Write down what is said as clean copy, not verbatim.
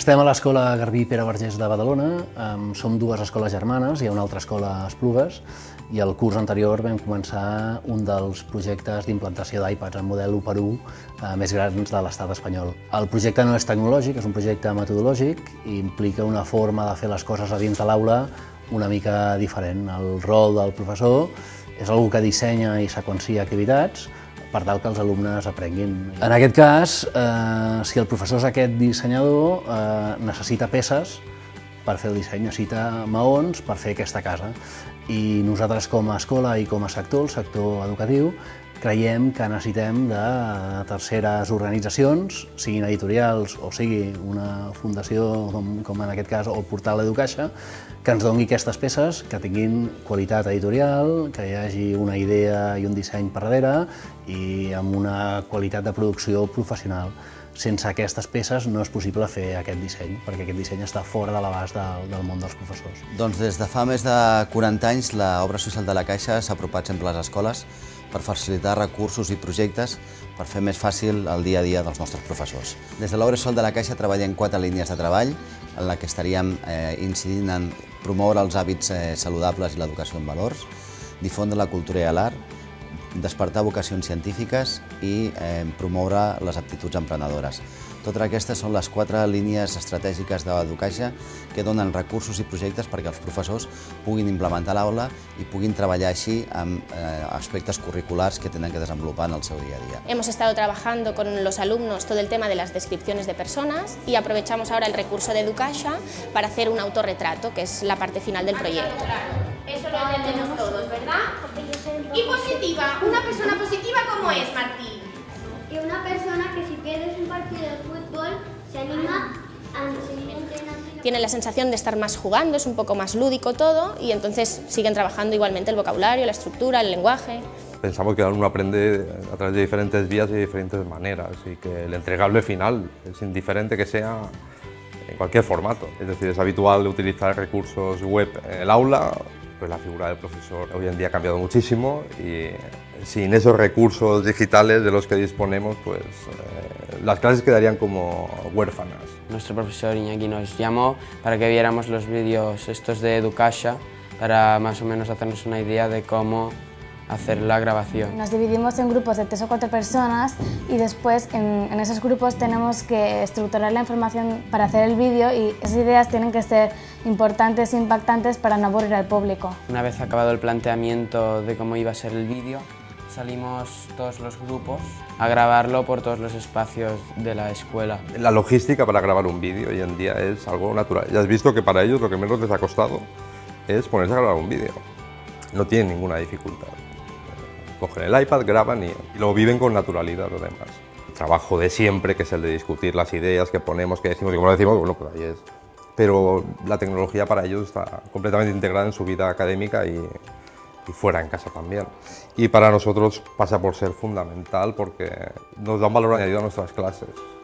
Estem a l'Escola Garbí Pere Vergés de Badalona, som dues escoles germanes, hi ha una altra escola a Esplugues, i el curs anterior vam començar un dels projectes d'implantació d'iPads en model 1x1 més grans de l'estat espanyol. El projecte no és tecnològic, és un projecte metodològic i implica una forma de fer les coses a dins de l'aula una mica diferent. El rol del professor és algú que dissenya i seqüencia activitats per tal que els alumnes aprenguin. En aquest cas, si el professor és aquest dissenyador, necessita peces per fer el disseny, necessita maons per fer aquesta casa. I nosaltres com a escola i com a sector, el sector educatiu, creiem que necessitem de terceres organitzacions, siguin editorials o sigui una fundació, com en aquest cas, o el portal Educaixa, que ens doni aquestes peces, que tinguin qualitat editorial, que hi hagi una idea i un disseny per darrere i amb una qualitat de producció professional. Sense aquestes peces no és possible fer aquest disseny, perquè aquest disseny està fora de l'abast del món dels professors. Doncs des de fa més de 40 anys l'obra social de la Caixa s'ha apropat sempre a les escoles per facilitar recursos i projectes per fer més fàcil el dia a dia dels nostres professors. Des de l'obra social de la Caixa treballem 4 línies de treball en la que estaríem incidint en promoure els hàbits saludables i l'educació en valors, difondre la cultura i l'art, despertar vocacions científiques i promoure les aptituds emprenedores. Totes aquestes són les 4 línies estratègiques d'Educaixa que donen recursos i projectes perquè els professors puguin implementar l'aula i puguin treballar així amb aspectes curriculars que tenen que desenvolupar en el seu día a día. Hemos estado trabajando con los alumnos todo el tema de las descripciones de personas y aprovechamos ahora el recurso de Educaixa para hacer un autorretrato, que es la parte final del proyecto. Eso lo entendemos todos, ¿verdad? Y positiva, una persona positiva, ¿cómo es, Martín? Y una persona que si pierdes un partido de fútbol se anima a seguir entrenando. Tienen la sensación de estar más jugando, es un poco más lúdico todo y entonces siguen trabajando igualmente el vocabulario, la estructura, el lenguaje. Pensamos que el alumno aprende a través de diferentes vías y de diferentes maneras y que el entregable final es indiferente que sea en cualquier formato. Es decir, es habitual utilizar recursos web en el aula, pues la figura del profesor hoy en día ha cambiado muchísimo y sin esos recursos digitales de los que disponemos, pues las clases quedarían como huérfanas. Nuestro profesor Iñaki nos llamó para que viéramos los vídeos estos de Educaixa para más o menos hacernos una idea de cómo hacer la grabación. Nos dividimos en grupos de 3 o 4 personas y después en esos grupos tenemos que estructurar la información para hacer el vídeo y esas ideas tienen que ser importantes e impactantes para no aburrir al público. Una vez acabado el planteamiento de cómo iba a ser el vídeo, salimos todos los grupos a grabarlo por todos los espacios de la escuela. La logística para grabar un vídeo hoy en día es algo natural. Ya has visto que para ellos lo que menos les ha costado es ponerse a grabar un vídeo. No tienen ninguna dificultad. Cogen el iPad, graban y lo viven con naturalidad lo demás. El trabajo de siempre, que es el de discutir las ideas que ponemos, que decimos y como lo decimos, bueno, pues ahí es. Pero la tecnología para ellos está completamente integrada en su vida académica y fuera en casa también. Y para nosotros pasa por ser fundamental porque nos da un valor añadido a nuestras clases.